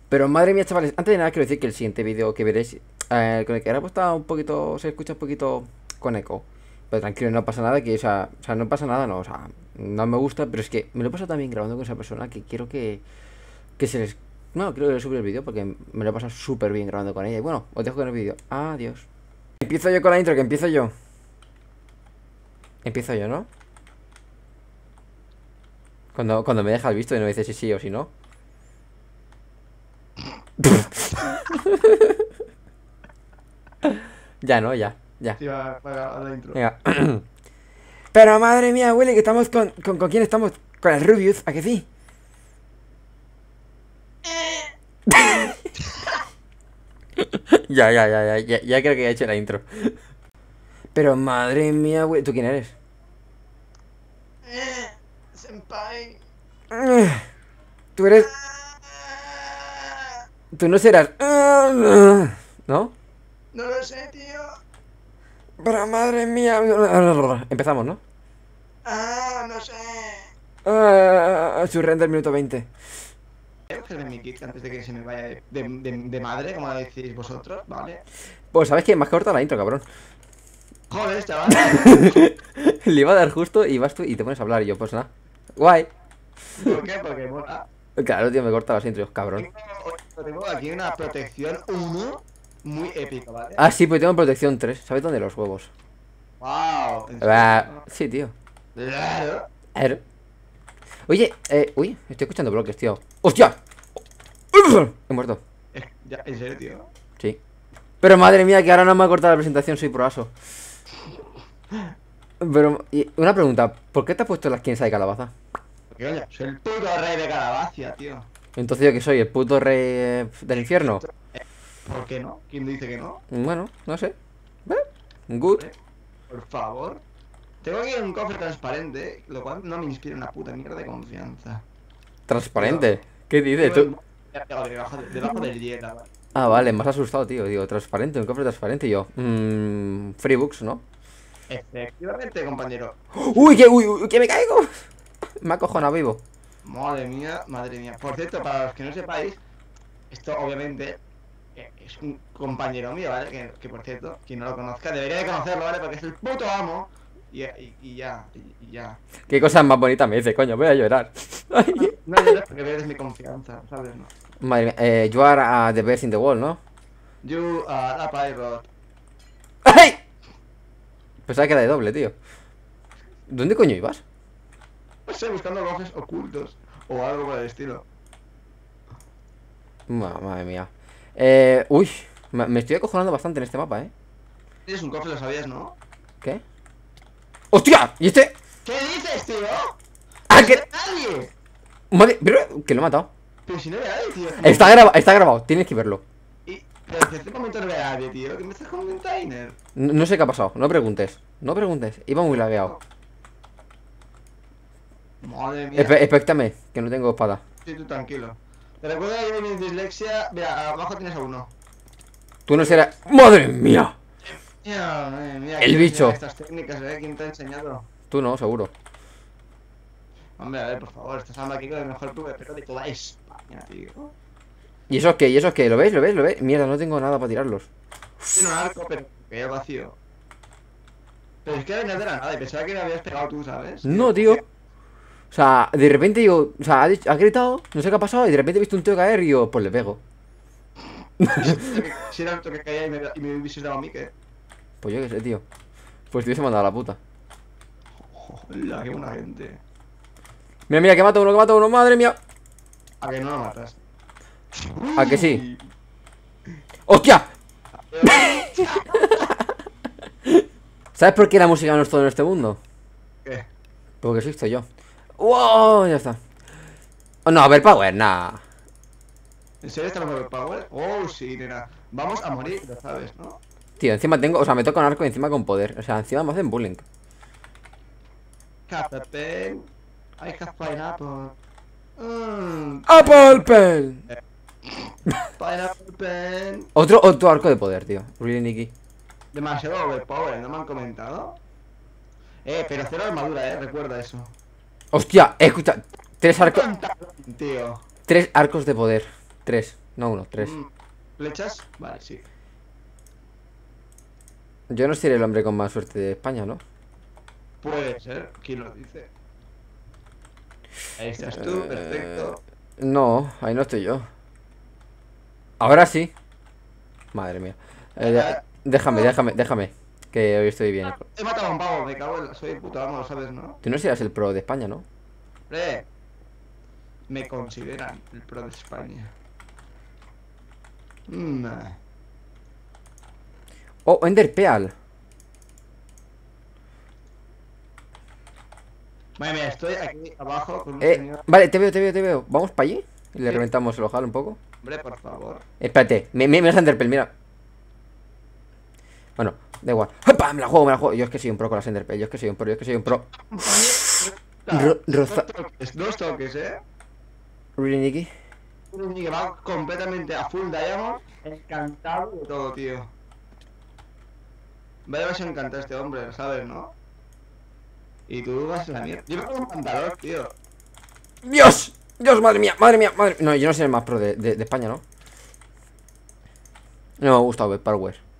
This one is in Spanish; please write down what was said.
Pero madre mía, chavales, antes de nada quiero decir que el siguiente vídeo que veréis, con el que ahora pues está un poquito, se escucha un poquito con eco. Pero tranquilo, no pasa nada, que, o sea, no pasa nada, no, o sea, no me gusta, pero es que me lo he pasado también grabando con esa persona que quiero que se les... No, quiero que les suba el vídeo porque me lo he pasado súper bien grabando con ella. Y bueno, os dejo con el vídeo. Adiós. Empiezo yo con la intro, que empiezo yo. Empiezo yo, ¿no? Cuando me deja el visto y no dice si sí o si no. Ya, ¿no? Ya, ya. Sí, va la intro. Venga. Pero madre mía, Willy, que estamos ¿con quién estamos? Con el Rubius, ¿a que sí? Ya creo que he hecho la intro. Pero madre mía, Willy, ¿tú quién eres? Senpai. Tú eres... Tú no serás... ¿No? No lo sé, tío. Pero madre mía... Empezamos, ¿no? No sé. Su render minuto 20. Voy a cogerme mi kit antes de que se me vaya de madre, como decís vosotros, ¿vale? Pues sabes que me has cortado la intro, cabrón. Joder, chaval. Le iba a dar justo y vas tú y te pones a hablar y yo, pues nada. Guay. ¿Por qué? Porque mola. Claro, tío, me corta las intros, cabrón. Tengo aquí una protección 1 muy épica, ¿vale? Ah, sí, pues tengo protección 3. ¿Sabes dónde los huevos? Wow. Sí, tío. Claro. A ver. Oye, uy, estoy escuchando bloques, tío. ¡Hostia! He muerto. Ya, ¿en serio, tío? Sí. Pero madre mía, que ahora no me ha cortado la presentación, soy proaso. Pero, una pregunta, ¿por qué te has puesto la esquina de calabaza? Porque, oye, soy el puto rey de Calabacia, tío. Entonces yo que soy el puto rey del infierno. ¿Por qué no? ¿Quién dice que no? Bueno, no sé. Good. Por favor. Tengo aquí un cofre transparente, lo cual no me inspira una puta mierda de confianza. Transparente. ¿Qué dices tú? Debajo del hielo, ¿vale? Ah, vale, me has asustado, tío. Digo, transparente, un cofre transparente. Y yo, Freebooks, ¿no? Efectivamente, compañero. ¡Uy, que me caigo! Me ha cojonado vivo. Madre mía, madre mía. Por cierto, para los que no sepáis, esto obviamente es un compañero mío, ¿vale? Que por cierto, quien no lo conozca debería de conocerlo, ¿vale? Porque es el puto amo. Y ya. Qué cosa más bonita me dice, coño, voy a llorar. No llores porque pierdes mi confianza, ¿sabes? No. Madre mía, you are the best in the world, ¿no? You are a pirate. ¡Ay! Pensaba que era de doble, tío. ¿Dónde coño ibas? No sé, buscando cofres ocultos o algo por el estilo. Madre mía. Uy, me estoy acojonando bastante en este mapa, ¿eh? Tienes un cofre, lo sabías, ¿no? ¿Qué? ¡Hostia! ¿Y este? ¿Qué dices, tío? ¡Ah, ¡No que! hay nadie! Madre, pero que lo he matado. Pero si no hay nadie, tío. Está grabado, tienes que verlo. Pero en este momento no hay nadie, tío. ¿Qué me estás con un container? No sé qué ha pasado, no preguntes. No preguntes, iba muy lagueado. Madre mía. Expectame, que no tengo espada. Sí, tú tranquilo. Te recuerdo que mi dislexia. Mira, abajo tienes a uno. Tú no serás... ¡Madre mía! Madre mía, El ¿quién te bicho. enseña estas técnicas, ¿Quién te ha enseñado? Tú no, seguro. Hombre, a ver, por favor, estás hablando aquí con el mejor PvP de toda España, tío. ¿Y eso es qué? ¿Y eso es qué? ¿Lo ves? ¿Lo ves? ¿Lo ves? Mierda, no tengo nada para tirarlos. Tiene un arco, pero que ya vacío. Pero es que venía de la nada y pensaba que me habías pegado tú, ¿sabes? No, tío. O sea, de repente digo... O sea, ha gritado, no sé qué ha pasado, y de repente he visto un tío caer y yo, pues le pego. Si era el que caía y me hubieses dado a mí, ¿qué? Pues yo qué sé, tío. Pues te hubiese mandado a la puta. Hola, qué buena gente. Mira, mira, que mata uno, madre mía. A que no lo matas. ¿A que sí? ¡Hostia! ¿Sabes por qué la música no es todo en este mundo? ¿Qué? Porque existo yo. ¡Wow! Ya está. Oh, no, a ver, Power, nada. ¿En serio estamos overpower? Oh, sí, nena. Vamos a morir, lo sabes, ¿no? Tío, encima tengo... O sea, me toca un arco y encima con poder. O sea, encima me hacen bullying. Captain, I have pineapple. ¡Apple Pen! Pineapple pen. Otro arco de poder, tío. Really, Nicky. Demasiado overpower, ¿no me han comentado? Pero cero armadura, recuerda eso. Hostia, escucha. Tres arcos... Tío. 3 arcos de poder. 3. No uno, tres. ¿Flechas? Vale, sí. Yo no seré el hombre con más suerte de España, ¿no? Puede ser, ¿quién lo dice? Ahí estás tú, perfecto. No, ahí no estoy yo. Ahora sí. Madre mía. Déjame. Que hoy estoy bien. He matado a un pavo, me cago en soy el puto amo, lo sabes, ¿no? Tú no serás el pro de España, ¿no? ¡Eh! Me consideran el pro de España. Oh, Enderpeal. Vale, mira, estoy aquí abajo con un Eh, señor. vale, te veo. ¿Vamos para allí? Y le Sí. reventamos el ojal un poco. Hombre, por favor. Espérate, me das Enderpeal, mira. Bueno, da igual. ¡Opa! Me la juego. Yo es que soy un pro con las Enderpeal. Yo es que soy un pro. Roza. Dos toques, ¿eh? ¿Really, Nicky? Un que va completamente a full diamond. Encantado de todo, tío. Vaya, vas a encantar a este hombre, ¿sabes, no? Y tú vas a la mierda. Yo me pongo un pantalón, tío. ¡Dios! Madre mía. No, yo no soy el más pro de España, ¿no? No me ha gustado Power.